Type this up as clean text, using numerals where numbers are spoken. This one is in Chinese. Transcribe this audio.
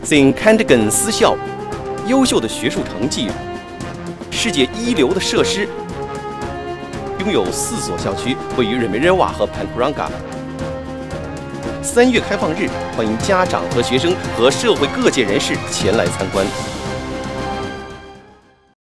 St. Kentigern 私校，优秀的学术成绩，世界一流的设施，拥有4所校区，位于 Remireva 和 Pampanga。3月开放日，欢迎家长和学生和社会各界人士前来参观。